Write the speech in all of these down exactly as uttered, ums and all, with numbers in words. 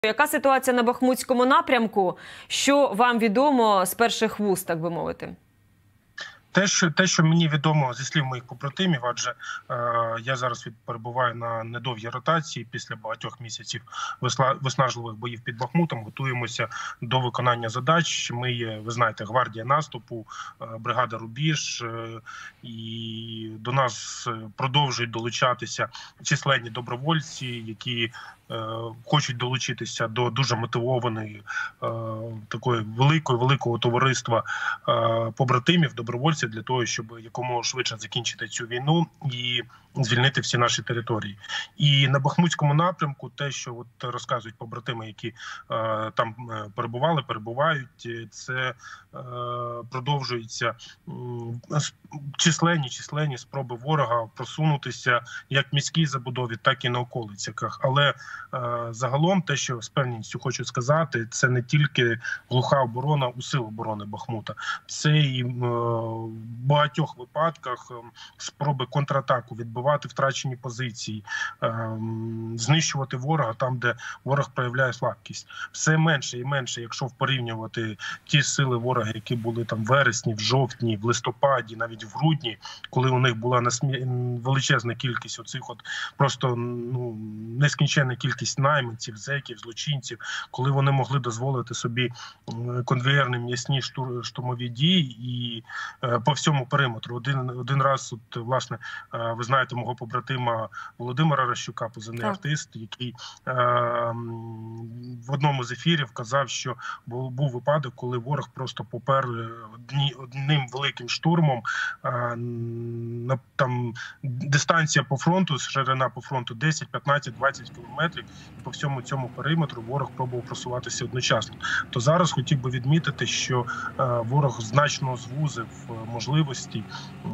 Яка ситуація на Бахмутському напрямку? Що вам відомо з перших вуст, так би мовити? Те, що те, що мені відомо зі слів моїх побратимів, адже е, я зараз від, перебуваю на недовгій ротації після багатьох місяців весла, виснажливих боїв під Бахмутом, готуємося до виконання задач. Ми є, ви знаєте, гвардія наступу, е, бригада Рубіж, е, і до нас продовжують долучатися численні добровольці, які е, хочуть долучитися до дуже мотивованої е, такої великої великого товариства е, побратимів, добровольців, для того, щоб якомога швидше закінчити цю війну і звільнити всі наші території. І на Бахмутському напрямку те, що от розказують побратими, які е, там перебували, перебувають, це е, продовжуються е, численні, численні спроби ворога просунутися як в міській забудові, так і на околицях. Але е, загалом те, що з певністю хочу сказати, це не тільки глуха оборона у сил оборони Бахмута, це і е, в багатьох випадках спроби контратаку, відбивати втрачені позиції, знищувати ворога там, де ворог проявляє слабкість. Все менше і менше, якщо порівнювати ті сили ворога, які були там в вересні, в жовтні, в листопаді, навіть в грудні, коли у них була величезна кількість оцих от просто ну, нескінченна кількість найманців, зеків, злочинців, коли вони могли дозволити собі конвеєрні м'ясні штурмові дії і по всьому периметру. Один, один раз, от, власне, ви знаєте мого побратима Володимира Ращука, позивний артист, який е, в одному з ефірів казав, що був, був випадок, коли ворог просто попер одні, одним великим штурмом, е, на, там дистанція по фронту, ширина по фронту десять, п'ятнадцять, двадцять кілометрів, і по всьому цьому периметру ворог пробував просуватися одночасно. То зараз хотів би відмітити, що е, ворог значно звузив можливості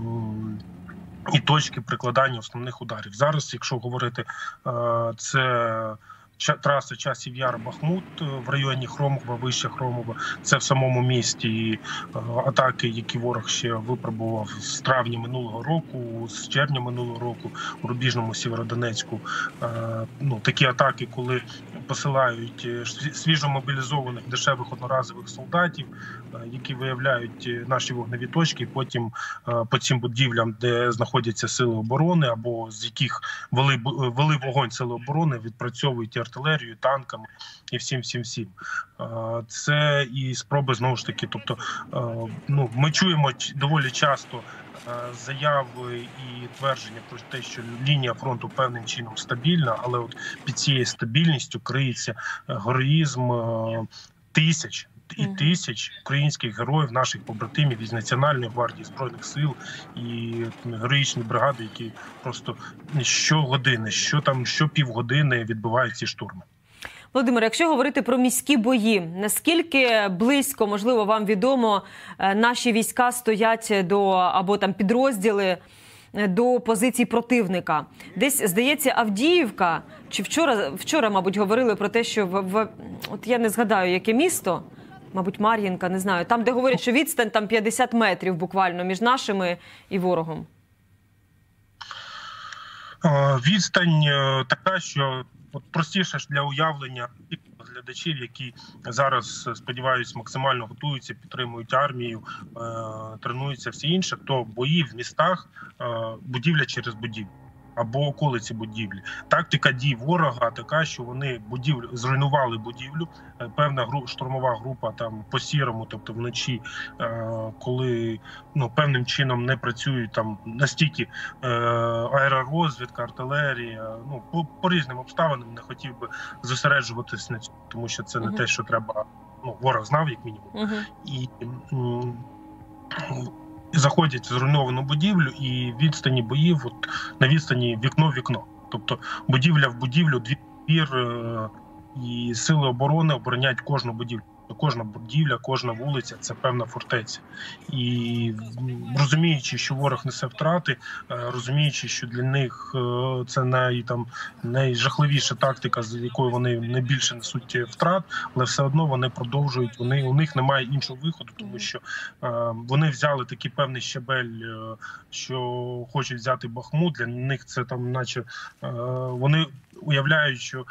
і точки прикладання основних ударів. Зараз, якщо говорити, це траса Часів Яр-Бахмут в районі Хромова, вище Хромова, це в самому місті атаки, які ворог ще випробував з травня минулого року, з червня минулого року у Рубіжному, Сєвєродонецьку. Ну, такі атаки, коли посилають свіжомобілізованих дешевих одноразових солдатів, які виявляють наші вогневі точки, і потім по цим будівлям, де знаходяться сили оборони, або з яких вели, вели вогонь сили оборони, відпрацьовують артилерію, танками і всім-всім-всім. Це і спроби, знову ж таки, тобто, ну, ми чуємо доволі часто заяви і твердження про те, що лінія фронту певним чином стабільна, але от під цією стабільністю криється героїзм тисяч і тисяч українських героїв, наших побратимів із Національної гвардії, Збройних сил і героїчні бригади, які просто щогодини, що там, що півгодини відбивають ці штурми. Володимир, якщо говорити про міські бої, наскільки близько, можливо, вам відомо, наші війська стоять до, або там підрозділи до позицій противника? Десь, здається, Авдіївка, чи вчора, вчора, мабуть, говорили про те, що, в, в, от я не згадаю, яке місто, мабуть, Мар'їнка, не знаю, там, де говорять, що відстань там п'ятдесят метрів буквально між нашими і ворогом. Відстань така, що от простіше ж для уявлення глядачів, які зараз, сподіваюсь, максимально готуються, підтримують армію, тренуються всі інше, то бої в містах будівля через будівлю або околиці будівлі. Тактика дій ворога така, що вони будівлю зруйнували будівлю. Певна гру, штурмова група там по сірому, тобто вночі, е, коли ну певним чином не працюють там настільки е, аеророзвідка, артилерія, ну по, по різним обставинам не хотів би зосереджуватись на цьому, тому що це не uh-huh. те, що треба. Ну ворог знав як мінімум, uh-huh. і м, заходять в зруйновану будівлю, і відстані боїв от, на відстані вікно в вікно. Тобто будівля в будівлю, двір, і сили оборони обороняють кожну будівлю. Кожна будівля, кожна вулиця – це певна фортеця. І розуміючи, що ворог несе втрати, розуміючи, що для них це най, там, найжахливіша тактика, з якою вони найбільше несуть втрат, але все одно вони продовжують, вони, у них немає іншого виходу, тому що е, вони взяли такий певний щабель, що хочуть взяти Бахмут, для них це там наче, е, вони уявляють, що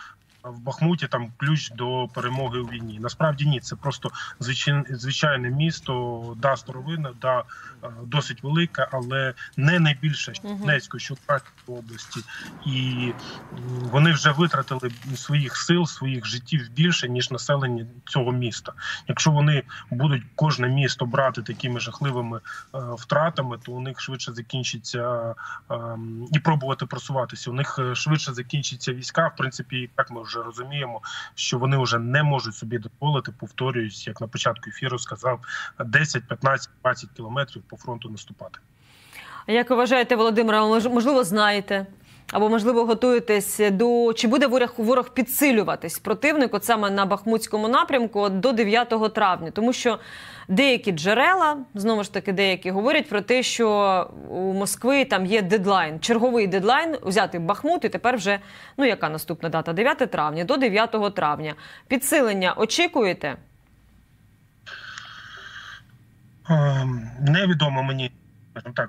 в Бахмуті там ключ до перемоги у війні. Насправді ні, це просто звичайне, звичайне місто, да, старовинне, да, досить велике, але не найбільше Донецької, що Харківської області. І вони вже витратили своїх сил, своїх життів більше, ніж населення цього міста. Якщо вони будуть кожне місто брати такими жахливими е, втратами, то у них швидше закінчиться е, і пробувати просуватися. У них швидше закінчиться війська. В принципі, як ми вже розуміємо, що вони вже не можуть собі дозволити, повторююсь, як на початку ефіру сказав, десять, п'ятнадцять, двадцять кілометрів по фронту наступати. Як ви вважаєте, Володимире, можливо, знаєте, або, можливо, готуєтесь до... Чи буде ворог, ворог підсилюватись противник от саме на Бахмутському напрямку до дев'ятого травня? Тому що деякі джерела, знову ж таки, деякі говорять про те, що у Москви там є дедлайн, черговий дедлайн взяти Бахмут, і тепер вже, ну, яка наступна дата? дев'яте травня, до дев'ятого травня. Підсилення очікуєте? Невідомо мені, так,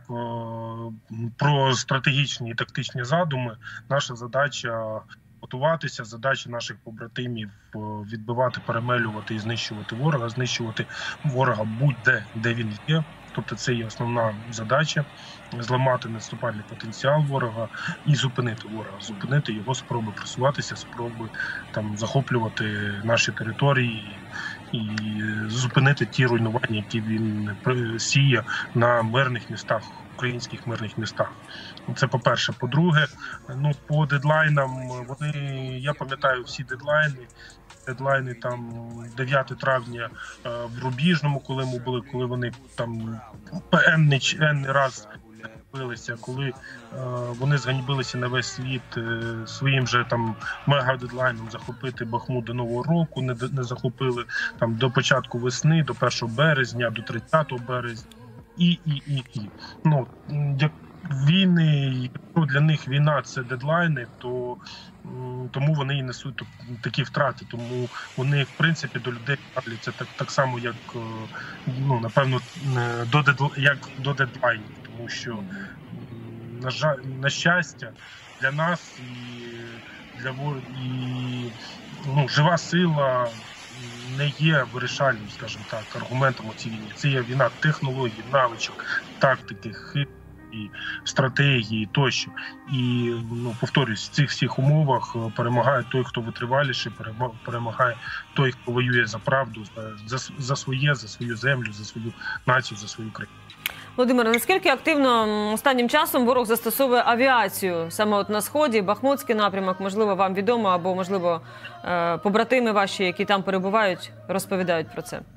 про стратегічні і тактичні задуми. Наша задача готуватися, задача наших побратимів відбивати, перемелювати і знищувати ворога, знищувати ворога будь-де, де він є. Тобто це є основна задача – зламати наступальний потенціал ворога і зупинити ворога, зупинити його спроби просуватися, спроби там захоплювати наші території і зупинити ті руйнування, які він сіє на мирних містах, українських мирних містах. Це по-перше. По-друге, ну, по дедлайнам, вони, я пам'ятаю всі дедлайни, дедлайни там дев'яте травня в Рубіжному, коли ми були, коли вони там енний, енний раз билися, коли е, вони зганьбилися на весь світ е, своїм же там мега-дедлайном захопити Бахмут до Нового року, не, не захопили там до початку весни, до першого березня, до тридцятого березня і, і, і, і. Ну, як війни, якщо для них війна – це дедлайни, то тому вони і несуть такі втрати. Тому вони, в принципі, до людей ставляться так, так само, як, ну, напевно, до дедл... як до дедлайнів. Тому що, на жаль, на щастя, для нас і для і, ну, жива сила не є вирішальним, скажімо так, аргументом у цій війні. Це є війна технологій, навичок, тактики, хиб, і стратегії тощо. І, ну, повторюсь, в цих всіх умовах перемагає той, хто витриваліший, перемагає той, хто воює за правду, за, за своє, за свою землю, за свою націю, за свою країну. Володимире, наскільки активно останнім часом ворог застосовує авіацію саме от на Сході, Бахмутський напрямок, можливо, вам відомо, або, можливо, побратими ваші, які там перебувають, розповідають про це?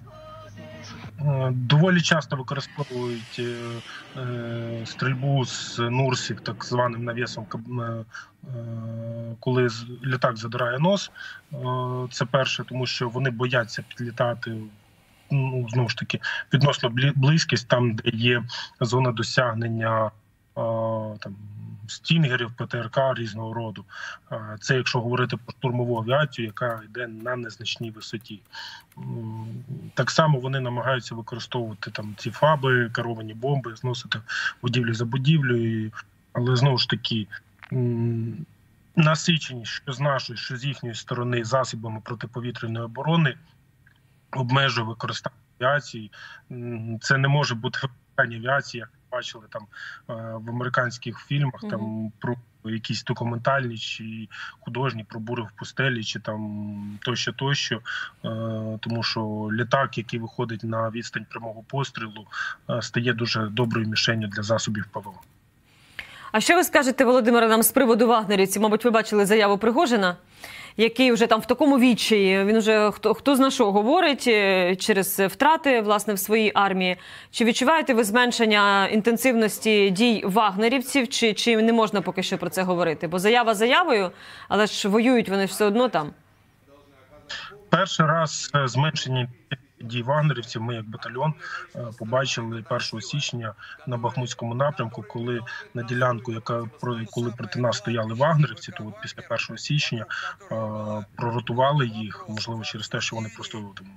Доволі часто використовують е, е, стрільбу з Нурсів, так званим навісом, е, коли літак задирає нос. Е, це перше, тому що вони бояться підлітати, ну, знову ж таки, відносно близькість, там, де є зона досягнення е, там, стінгерів, ПТРК різного роду. Це якщо говорити про штурмову авіацію, яка йде на незначній висоті. Так само вони намагаються використовувати там ці фаби, керовані бомби, зносити будівлю за будівлею. Але знову ж таки, насичені, що з нашої, що з їхньої сторони засобами протиповітряної оборони, обмежує використання авіації. Це не може бути використання авіації, як бачили там в американських фільмах, там про якісь документальні чи художні, про бури в пустелі, чи там тощо, тощо. Тому що літак, який виходить на відстань прямого пострілу, стає дуже доброю мішенню для засобів ПВО. А що ви скажете, Володимире, нам з приводу вагнерівців? Мабуть, ви бачили заяву Пригожина, який вже там в такому відчаї, він вже хто, хто зна що говорить через втрати, власне, в своїй армії. Чи відчуваєте ви зменшення інтенсивності дій вагнерівців, чи, чи не можна поки що про це говорити? Бо заява заявою, але ж воюють вони все одно там. Перший раз зменшення дій вагнерівців ми, як батальйон, побачили першого січня на Бахмутському напрямку, коли на ділянку, яка коли проти нас стояли вагнерівці, то от після першого січня проротували їх, можливо, через те, що вони просто там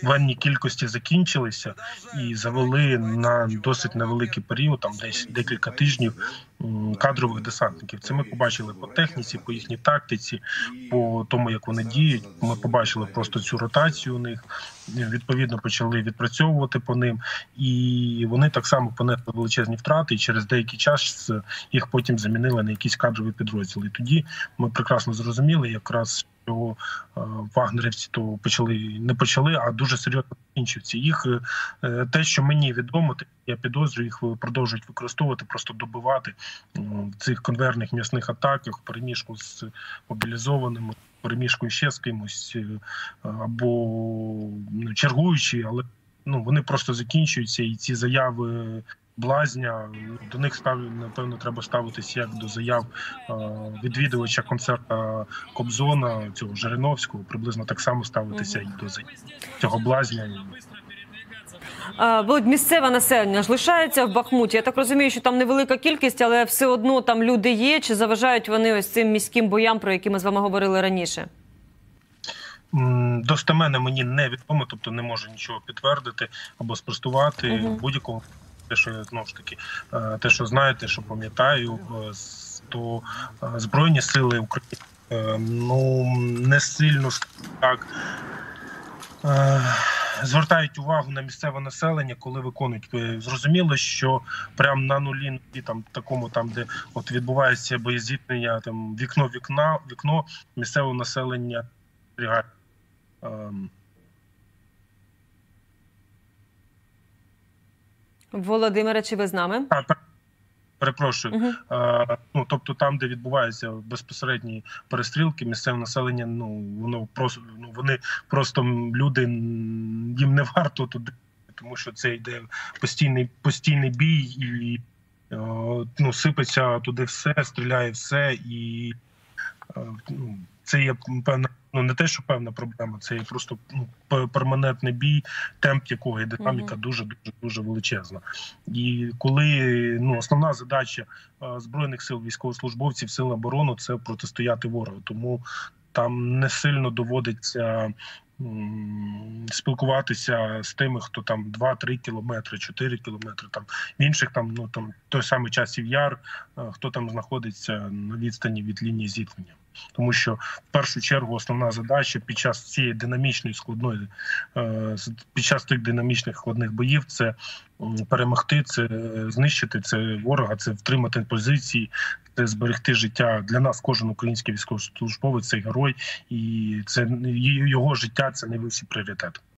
воєнні кількості закінчилися і завели на досить невеликий період, там десь декілька тижнів, кадрових десантників. Це ми побачили по техніці, по їхній тактиці, по тому, як вони діють. Ми побачили просто цю ротацію у них, відповідно почали відпрацьовувати по ним, і вони так само понесли величезні втрати, і через деякий час їх потім замінили на якісь кадрові підрозділи. І тоді ми прекрасно зрозуміли, якраз що е, вагнерівці то почали, не почали, а дуже серйозно закінчивці. Їх, е, те, що мені відомо, я підозрюю, їх продовжують використовувати, просто добивати е, в цих конвейерних м'ясних атаках, в переміжку з мобілізованими, переміжку ще з кимось, е, або ну, чергуючі, але ну, вони просто закінчуються, і ці заяви блазня, до них став, напевно, треба ставитися як до заяв е, відвідувача концерту Кобзона, цього Жириновського, приблизно так само ставитися mm-hmm. і до заяв цього блазня. Володь, місцеве населення ж лишається в Бахмуті. Я так розумію, що там невелика кількість, але все одно там люди є. Чи заважають вони ось цим міським боям, про які ми з вами говорили раніше? Достеменно мені невідомо, тобто не можу нічого підтвердити або спростувати mm-hmm. будь-якого. Те, що я, знову ж таки, те, що знаю, те, що пам'ятаю, то Збройні сили України, ну, не сильно так звертають увагу на місцеве населення, коли виконують. Зрозуміло, що прямо на нулі, там, такому, там, де от відбувається боєзіткнення, там, вікно, вікна, вікно, місцеве населення спостерігає. Володимире, чи ви з нами? Так, перепрошую. Угу. А, ну, тобто там, де відбуваються безпосередні перестрілки, місцеве населення, ну, воно просто, ну, вони просто, люди, їм не варто туди, тому що це йде постійний, постійний бій і ну, сипеться туди все, стріляє все, і ну, це є певна, ну не те, що певна проблема, це є просто ну, перманентний бій, темп якого і динаміка дуже-дуже дуже величезна. І коли ну, основна задача а, Збройних сил, військовослужбовців, сил оборони – це протистояти ворогу. Тому там не сильно доводиться спілкуватися з тими, хто там два-три кілометри, чотири кілометри, там в інших там, ну там той самий Часів Яр, хто там знаходиться на відстані від лінії зіткнення. Тому що в першу чергу основна задача під час цієї динамічної складної, під час тих динамічних складних боїв це перемогти, це знищити, це ворога, це втримати позиції, це зберегти життя. Для нас кожен український військовослужбовець – це герой, і це його життя – це найвищий пріоритет.